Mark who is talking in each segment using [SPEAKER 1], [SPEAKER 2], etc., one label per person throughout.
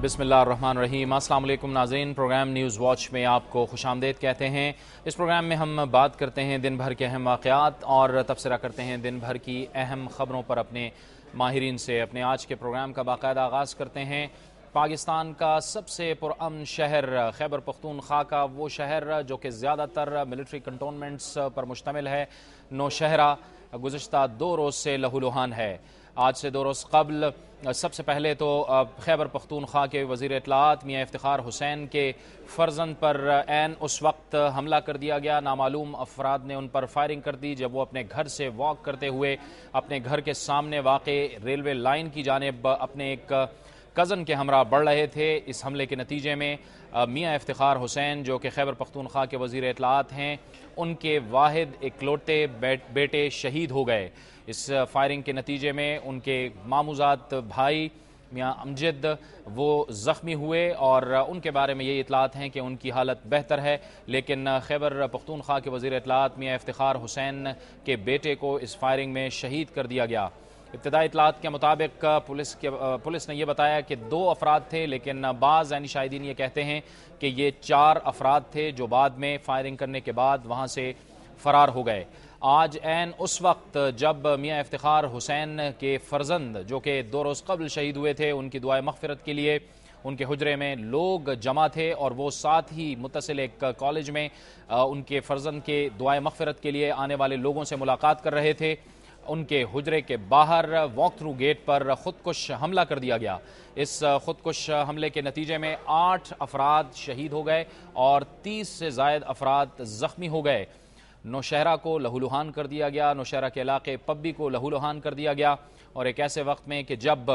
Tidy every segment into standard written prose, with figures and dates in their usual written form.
[SPEAKER 1] بسم اللہ الرحمن الرحیم۔ السلام علیکم ناظرین، پروگرام نیوز واچ میں آپ کو خوش آمدید کہتے ہیں۔ اس پروگرام میں ہم بات کرتے ہیں دن بھر کے اہم واقعات اور تبصرہ کرتے ہیں دن بھر کی اہم خبروں پر اپنے ماہرین سے۔ اپنے آج کے پروگرام کا باقاعدہ آغاز کرتے ہیں پاکستان کا سب سے پرامن شہر خیبر پختونخوا کا، وہ شہر جو کہ زیادہ تر ملٹری کنٹونمنٹس پر مشتمل ہے، نوشہرہ گزشتہ 2 روز سے لہولہان ہے۔ آج سے 2 روز قبل سب سے پہلے تو خیبر پختونخوا کے وزیر اطلاعات میاں افتخار حسین کے فرزند پر عین اس وقت حملہ کر دیا گیا۔ نامعلوم افراد نے ان پر فائرنگ کر دی جب وہ اپنے گھر سے واک کرتے ہوئے اپنے گھر کے سامنے واقع ریلوے لائن کی جانب اپنے ایک کزن کے ہمراہ بڑھ رہے تھے۔ اس حملے کے نتیجے میں میاں افتخار حسین جو کہ خیبر پختونخوا کے وزیر اطلاعات ہیں، ان کے واحد اکلوتے بیٹے شہید ہو گئے۔ اس فائرنگ کے نتیجے میں ان کے ماموزاد بھائی میاں امجد وہ زخمی ہوئے اور ان کے بارے میں یہ اطلاعات ہیں کہ ان کی حالت بہتر ہے، لیکن خیبر پختونخوا کے وزیر اطلاعات میاں افتخار حسین کے بیٹے کو اس فائرنگ میں شہید کر دیا گیا۔ ابتدائی اطلاعات کے مطابق پولیس نے یہ بتایا کہ 2 افراد تھے، لیکن بعض عینی شاہدین یہ کہتے ہیں کہ یہ 4 افراد تھے جو بعد میں فائرنگ کرنے کے بعد وہاں سے فرار ہو گئے۔ آج عین اس وقت جب میاں افتخار حسین کے فرزند جو کہ 2 روز قبل شہید ہوئے تھے، ان کی دعائے مغفرت کے لیے ان کے حجرے میں لوگ جمع تھے اور وہ ساتھ ہی متصل ایک کالج میں ان کے فرزند کے دعائے مغفرت کے لیے آنے والے لوگوں سے ملاقات کر رہے تھے، ان کے حجرے کے باہر واک تھرو گیٹ پر خودکش حملہ کر دیا گیا۔ اس خودکش حملے کے نتیجے میں 8 افراد شہید ہو گئے اور 30 سے زائد افراد زخمی ہو گئے۔ نوشہرہ کو لہولہان کر دیا گیا، نوشہرہ کے علاقے پبی کو لہولہان کر دیا گیا، اور ایک ایسے وقت میں کہ جب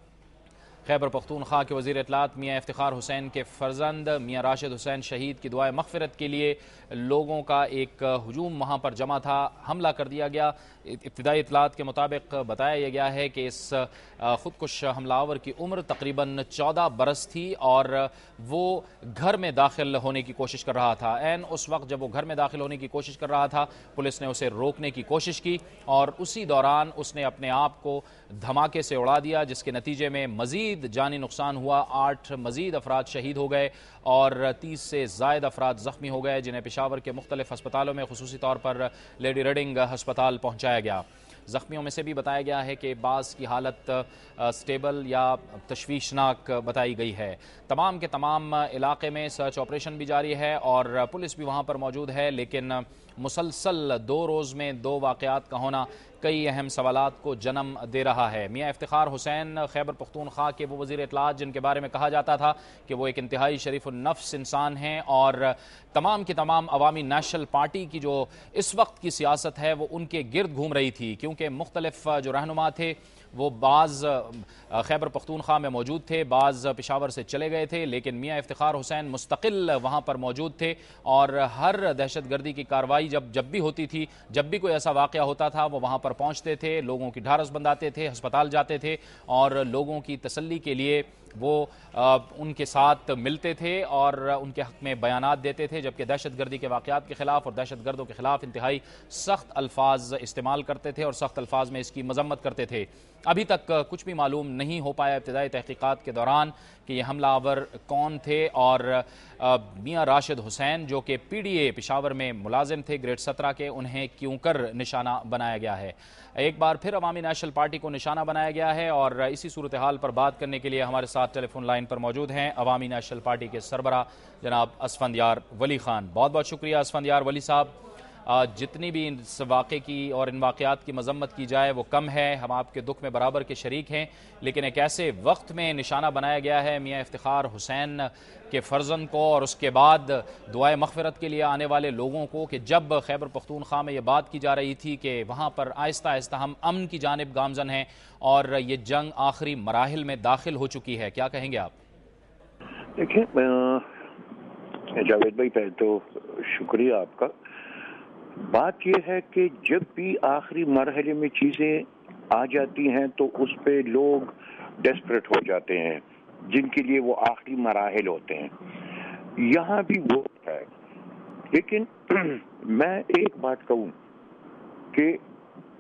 [SPEAKER 1] خیبر پختونخوا کے وزیر اطلاعات میاں افتخار حسین کے فرزند میاں راشد حسین شہید کی دعائے مغفرت کے لیے لوگوں کا ایک ہجوم وہاں پر جمع تھا، حملہ کر دیا گیا۔ ابتدائی اطلاعات کے مطابق بتایا یہ گیا ہے کہ اس خودکش حملہ آور کی عمر تقریباً 14 برس تھی اور وہ گھر میں داخل ہونے کی کوشش کر رہا تھا۔ عین اس وقت جب وہ گھر میں داخل ہونے کی کوشش کر رہا تھا، پولیس نے اسے روکنے کی کوشش کی اور اسی دوران اس نے اپنے آپ کو دھماکے سے اڑا دیا، جس کے نتیجے میں مزید جانی نقصان ہوا۔ 8 مزید افراد شہید ہو گئے اور 30 سے زائد افراد زخمی ہو گئے، جنہیں پشاور کے مختلف ہسپتالوں میں خصوصی طور پر لیڈی ریڈنگ ہسپتال پہنچایا گیا۔ زخمیوں میں سے بھی بتایا گیا ہے کہ بعض کی حالت سٹیبل یا تشویشناک بتائی گئی ہے۔ تمام کے تمام علاقے میں سرچ آپریشن بھی جاری ہے اور پولیس بھی وہاں پر موجود ہے، لیکن مسلسل 2 روز میں 2 واقعات کا ہونا کئی اہم سوالات کو جنم دے رہا ہے۔ میاں افتخار حسین خیبر پختونخوا کے وہ وزیر اطلاعات جن کے بارے میں کہا جاتا تھا کہ وہ ایک انتہائی شریف النفس انسان ہیں اور تمام کی تمام عوامی نیشنل پارٹی کی جو اس وقت کی سیاست ہے وہ ان کے گرد گھوم رہی تھی، کیونکہ مختلف جو رہنما تھے وہ بعض خیبر پختونخوا میں موجود تھے، بعض پشاور سے چلے گئے تھے، لیکن میاں افتخار حسین مستقل وہاں پر موجود تھے اور ہر دہشت گردی کی کارروائی جب بھی ہوتی تھی، جب بھی کوئی ایسا واقعہ ہوتا تھا، وہ وہاں پر پہنچتے تھے، لوگوں کی ڈھارس بندھاتے تھے، ہسپتال جاتے تھے اور لوگوں کی تسلی کے لیے وہ ان کے ساتھ ملتے تھے اور ان کے حق میں بیانات دیتے تھے، جبکہ دہشت گردی کے واقعات کے خلاف اور دہشت گردوں کے خلاف انتہائی سخت الفاظ استعمال کرتے تھے اور سخت الفاظ میں اس کی مذمت کرتے تھے۔ ابھی تک کچھ بھی معلوم نہیں ہو پایا ابتدائی تحقیقات کے دوران کہ یہ حملہ آور کون تھے اور میاں راشد حسین جو کہ پی ڈی اے پشاور میں ملازم تھے گریڈ 17 کے، انہیں کیوں کر نشانہ بنایا گیا ہے۔ ایک بار پھر عوامی نیشنل پارٹی کو نشانہ بنایا گیا ہے اور اسی صورتحال پر بات کرنے کے لیے ہمارے ساتھ ٹیلی فون لائن پر موجود ہیں عوامی نیشنل پارٹی کے سربراہ جناب اسفندیار ولی خان۔ بہت بہت شکریہ اسفندیار ولی صاحب۔ جتنی بھی اس واقعے کی اور ان واقعات کی مذمت کی جائے وہ کم ہے، ہم آپ کے دکھ میں برابر کے شریک ہیں، لیکن ایک ایسے وقت میں نشانہ بنایا گیا ہے میاں افتخار حسین کے فرزند کو اور اس کے بعد دعائے مغفرت کے لیے آنے والے لوگوں کو، کہ جب خیبر پختونخوا میں یہ بات کی جا رہی تھی کہ وہاں پر آہستہ آہستہ ہم امن کی جانب گامزن ہیں اور یہ جنگ آخری مراحل میں داخل ہو چکی ہے، کیا کہیں گے آپ؟
[SPEAKER 2] دیکھیں جاوید بھائی، پہلے تو شکریہ آپ کا۔ بات یہ ہے کہ جب بھی آخری مرحلے میں چیزیں آ جاتی ہیں تو اس پہ لوگ ڈیسپریٹ ہو جاتے ہیں، جن کے لیے وہ آخری مراحل ہوتے ہیں۔ یہاں بھی وہ ہے، لیکن میں ایک بات کہوں کہ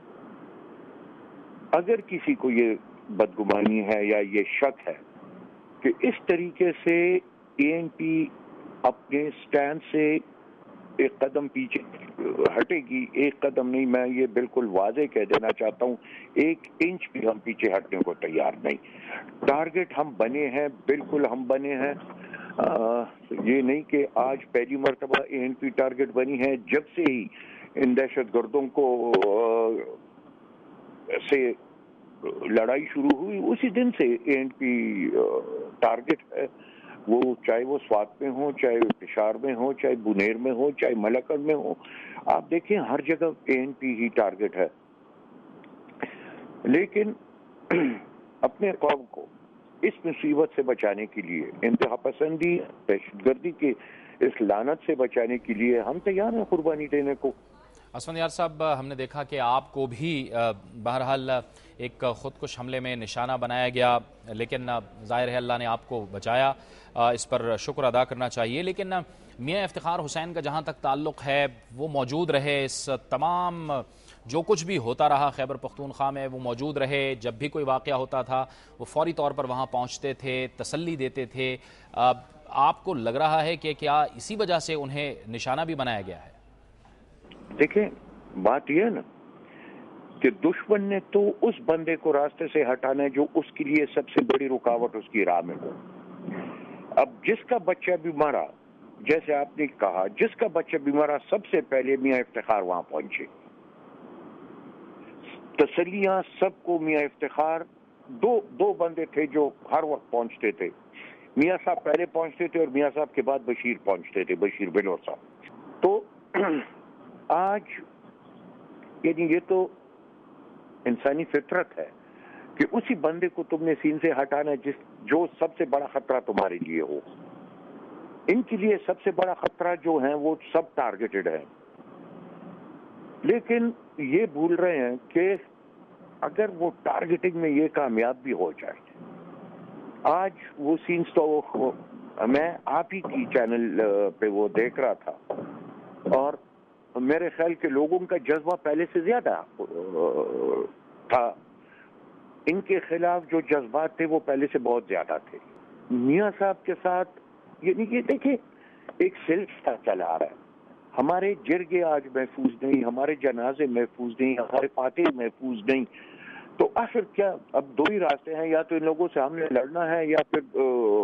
[SPEAKER 2] اگر کسی کو یہ بدگمانی ہے یا یہ شک ہے کہ اس طریقے سے ANP اپنے سٹینڈ سے ایک قدم پیچھے ہٹے گی، ایک قدم نہیں، میں یہ بالکل واضح کہہ دینا چاہتا ہوں، 1 انچ بھی ہم پیچھے ہٹنے کو تیار نہیں۔ ٹارگٹ ہم بنے ہیں، بالکل ہم بنے ہیں، یہ نہیں کہ آج پہلی مرتبہ ANP ٹارگٹ بنی ہے، جب سے ہی ان دہشت گردوں کو سے لڑائی شروع ہوئی اسی دن سے ANP ٹارگٹ ہے، وہ چاہے وہ سوات میں ہو، چاہے افشار میں ہو، چاہے بنیر میں ہو، چاہے ملکن میں ہو، آپ دیکھیں ہر جگہ ANP ہی ٹارگٹ ہے۔ لیکن اپنے قوم کو اس مصیبت سے بچانے کے لیے، انتہا پسندی، دہشت گردی کے اس لعنت سے بچانے کے لیے ہم تیار ہیں قربانی دینے کو۔
[SPEAKER 1] اسفندیار صاحب، ہم نے دیکھا کہ آپ کو بھی بہرحال ایک خودکش حملے میں نشانہ بنایا گیا، لیکن ظاہر ہے اللہ نے آپ کو بچایا، اس پر شکر ادا کرنا چاہیے۔ لیکن میاں افتخار حسین کا جہاں تک تعلق ہے، وہ موجود رہے، اس تمام جو کچھ بھی ہوتا رہا خیبر پختونخوا میں وہ موجود رہے، جب بھی کوئی واقعہ ہوتا تھا وہ فوری طور پر وہاں پہنچتے تھے، تسلی دیتے تھے۔ آپ کو لگ رہا ہے کہ کیا اسی وجہ سے انہیں نشانہ بھی بنایا گیا ہے؟
[SPEAKER 2] دیکھیں بات یہ ہے نا کہ دشمن نے تو اس بندے کو راستے سے ہٹانا ہے جو اس کے لیے سب سے بڑی رکاوٹ اس کی راہ میں ہو۔ اب جس کا بچہ بھی مرا، جیسے آپ نے کہا، جس کا بچہ بھی مرا سب سے پہلے میاں افتخار وہاں پہنچے، تسلیاں سب کو میاں افتخار، دو بندے تھے جو ہر وقت پہنچتے تھے، میاں صاحب پہلے پہنچتے تھے اور میاں صاحب کے بعد بشیر پہنچتے تھے، بشیر بلور صاحب۔ تو آج یعنی یہ تو انسانی فطرت ہے کہ اسی بندے کو تم نے سین سے ہٹانا ہے جو سب سے بڑا خطرہ تمہارے لیے ہو۔ ان کے لیے سب سے بڑا خطرہ جو ہیں وہ سب ٹارگیٹڈ ہیں، لیکن یہ بھول رہے ہیں کہ اگر وہ ٹارگیٹنگ میں یہ کامیاب بھی ہو جائے، آج وہ سینز تو میں آپ ہی کی چینل پہ وہ دیکھ رہا تھا اور میرے خیال کے لوگوں کا جذبہ پہلے سے زیادہ تھا، ان کے خلاف جو جذبات تھے وہ پہلے سے بہت زیادہ تھے۔ میاں صاحب کے ساتھ یعنی کہ دیکھیں ایک سلسلہ چلا آ رہا ہے، ہمارے جرگے آج محفوظ نہیں، ہمارے جنازے محفوظ نہیں، ہمارے فاتح محفوظ نہیں، تو آخر کیا اب دو ہی راستے ہیں، یا تو ان لوگوں سے ہم نے لڑنا ہے یا پھر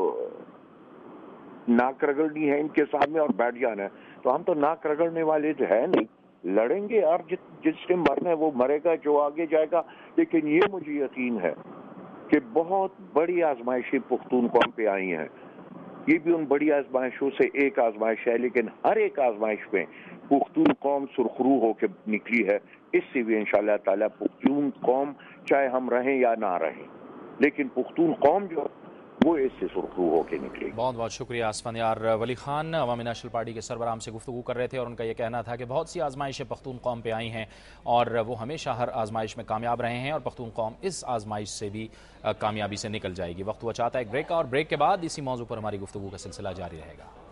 [SPEAKER 2] ناک رگڑنی ہے ان کے سامنے اور بیٹھ جانا ہے۔ تو ہم تو ناک رگڑنے والے جو ہے نہیں، لڑیں گے اور جس نے مرنا ہے وہ مرے گا، جو آگے جائے گا۔ لیکن یہ مجھے یقین ہے کہ بہت بڑی آزمائشیں پختون قوم پہ آئی ہیں، یہ بھی ان بڑی آزمائشوں سے ایک آزمائش ہے، لیکن ہر ایک آزمائش میں پختون قوم سرخرو ہو کے نکلی ہے۔ اس سے بھی انشاءاللہ تعالی پختون قوم چاہے ہم رہیں یا نہ رہیں، لیکن پختون قوم جو وہ اس سے سرخرو ہو کے نکلے۔
[SPEAKER 1] بہت بہت شکریہ اسفندیار ولی خان، عوامی نیشنل پارٹی کے سربراہ سے گفتگو کر رہے تھے، اور ان کا یہ کہنا تھا کہ بہت سی آزمائشیں پختون قوم پہ آئی ہیں اور وہ ہمیشہ ہر آزمائش میں کامیاب رہے ہیں، اور پختون قوم اس آزمائش سے بھی کامیابی سے نکل جائے گی۔ وقت ہوا چاہتا ہے ایک بریک کا، اور بریک کے بعد اسی موضوع پر ہماری گفتگو کا سلسلہ جاری رہے گا۔